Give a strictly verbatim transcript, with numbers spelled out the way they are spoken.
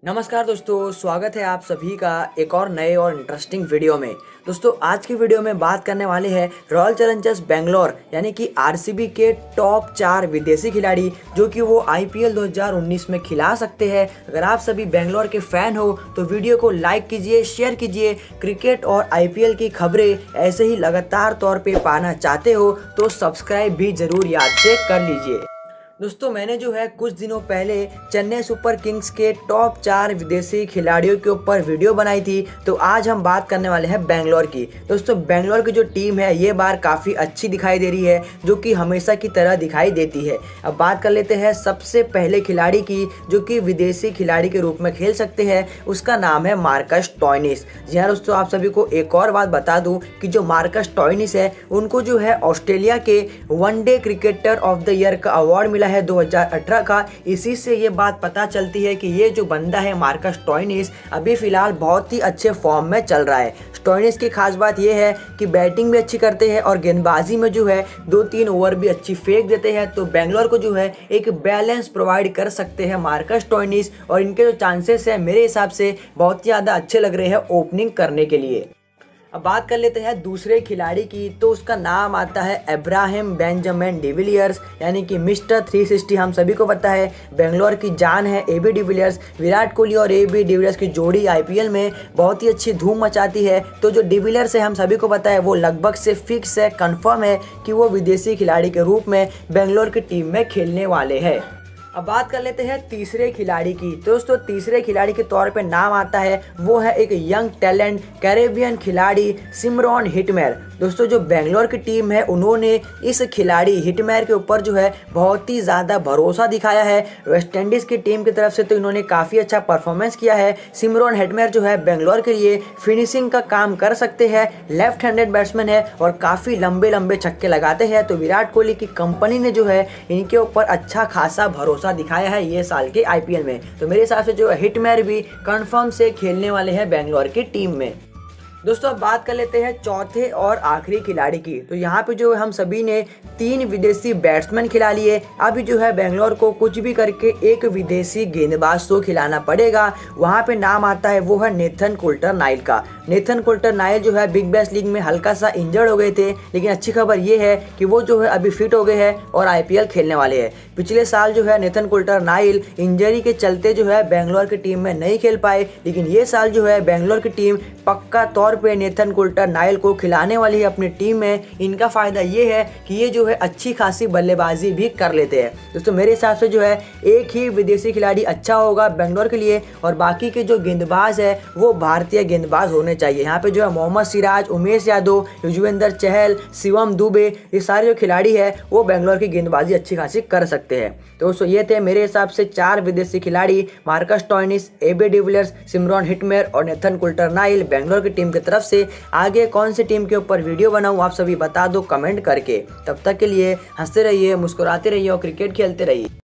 नमस्कार दोस्तों, स्वागत है आप सभी का एक और नए और इंटरेस्टिंग वीडियो में। दोस्तों आज की वीडियो में बात करने वाले हैं रॉयल चैलेंजर्स बेंगलोर यानी कि आरसीबी के टॉप चार विदेशी खिलाड़ी जो कि वो आईपीएल दो हज़ार उन्नीस में खिला सकते हैं। अगर आप सभी बेंगलोर के फैन हो तो वीडियो को लाइक कीजिए, शेयर कीजिए। क्रिकेट और आईपीएल की खबरें ऐसे ही लगातार तौर पे पाना चाहते हो तो सब्सक्राइब भी जरूर याद से कर लीजिए। दोस्तों मैंने जो है कुछ दिनों पहले चेन्नई सुपर किंग्स के टॉप चार विदेशी खिलाड़ियों के ऊपर वीडियो बनाई थी, तो आज हम बात करने वाले हैं बेंगलोर की। दोस्तों बेंगलोर की जो टीम है ये बार काफ़ी अच्छी दिखाई दे रही है, जो कि हमेशा की तरह दिखाई देती है। अब बात कर लेते हैं सबसे पहले खिलाड़ी की जो कि विदेशी खिलाड़ी के रूप में खेल सकते हैं, उसका नाम है मार्कस स्टोइनिस। जी हाँ दोस्तों, आप सभी को एक और बात बता दूं कि जो मार्कस स्टोइनिस है उनको जो है ऑस्ट्रेलिया के one day cricketer of the year का अवार्ड मिला है दो हज़ार अठारह का। इसी से ये बात पता चलती है कि ये जो बंदा है मार्कस स्टोइनिस अभी फिलहाल बहुत ही अच्छे फॉर्म में चल रहा है। स्टोइनिस की खास बात ये है कि बैटिंग भी अच्छी करते हैं और गेंदबाजी में जो है दो तीन ओवर भी अच्छी फेंक देते हैं, तो बेंगलोर को जो है एक बैलेंस प्रोवाइड कर सकते हैं मार्कस स्टोइनिस। और इनके जो चांसेस है मेरे हिसाब से बहुत ही ज़्यादा अच्छे लग रहे हैं ओपनिंग करने के लिए। अब बात कर लेते हैं दूसरे खिलाड़ी की, तो उसका नाम आता है इब्राहिम बेंजामिन डिविलियर्स यानी कि मिस्टर थ्री सिक्सटी। हम सभी को पता है बेंगलोर की जान है एबी डिविलियर्स। विराट कोहली और एबी डिविलियर्स की जोड़ी आईपीएल में बहुत ही अच्छी धूम मचाती है। तो जो डिविलियर्स है हम सभी को पता है वो लगभग से फिक्स है, कंफर्म है कि वो विदेशी खिलाड़ी के रूप में बेंगलोर की टीम में खेलने वाले हैं। अब बात कर लेते हैं तीसरे खिलाड़ी की। तो दोस्तों तीसरे खिलाड़ी के तौर पे नाम आता है वो है एक यंग टैलेंट कैरेबियन खिलाड़ी सिमरॉन हिटमेयर। दोस्तों जो बेंगलोर की टीम है उन्होंने इस खिलाड़ी हिटमेयर के ऊपर जो है बहुत ही ज़्यादा भरोसा दिखाया है। वेस्ट इंडीज़ की टीम की तरफ से तो इन्होंने काफ़ी अच्छा परफॉर्मेंस किया है। सिमरॉन हिटमेयर जो है बेंगलोर के लिए फिनिशिंग का काम कर सकते हैं। लेफ्ट हैंडेड बैट्समैन है और काफ़ी लंबे लंबे छक्के लगाते हैं। तो विराट कोहली की कंपनी ने जो है इनके ऊपर अच्छा खासा भरोसा दिखाया है ये साल के आईपीएल में। तो मेरे हिसाब से जो हिटमेयर भी कंफर्म से खेलने वाले हैं बेंगलोर की टीम में। दोस्तों अब बात कर लेते हैं चौथे और आखिरी खिलाड़ी की। तो यहाँ पे जो हम सभी ने तीन विदेशी बैट्समैन खिला लिए। अभी जो है बेंगलोर को कुछ भी करके एक विदेशी गेंदबाज तो खिलाना पड़ेगा। वहाँ पे नाम आता है वो है नेथन कुल्टर-नाइल का। नेथन कुल्टर-नाइल जो है बिग बैश लीग में हल्का सा इंजर्ड हो गए थे, लेकिन अच्छी खबर ये है कि वो जो है अभी फिट हो गए हैं और आईपीएल खेलने वाले हैं। पिछले साल जो है नेथन कुल्टर-नाइल इंजरी के चलते जो है बेंगलोर की टीम में नहीं खेल पाए, लेकिन ये साल जो है बेंगलोर की टीम पक्का तौर पे नेथन कुल्टर-नाइल को खिलाने वाली है अपनी टीम में। इनका फायदा ये है कि ये जो है अच्छी खासी बल्लेबाजी भी कर लेते हैं। दोस्तों मेरे हिसाब से जो है एक ही विदेशी खिलाड़ी अच्छा होगा बेंगलोर के लिए और बाकी के जो गेंदबाज है वो भारतीय गेंदबाज होने चाहिए। यहाँ पे जो है मोहम्मद सिराज, उमेश यादव, युजवेंद्र चहल, शिवम दुबे, ये सारे जो खिलाड़ी है वो बेंगलोर की गेंदबाजी अच्छी खासी कर सकते हैं। तो दोस्तों ये थे मेरे हिसाब से चार विदेशी खिलाड़ी, Marcus Stoinis, AB de Villiers, Shimron Hetmyer और नेथन कुल्टर-नाइल बेंगलोर की टीम की तरफ से। आगे कौन सी टीम के ऊपर वीडियो बनाऊं आप सभी बता दो कमेंट करके। तब तक के लिए हंसते रहिए, मुस्कुराते रहिए और क्रिकेट खेलते रहिए।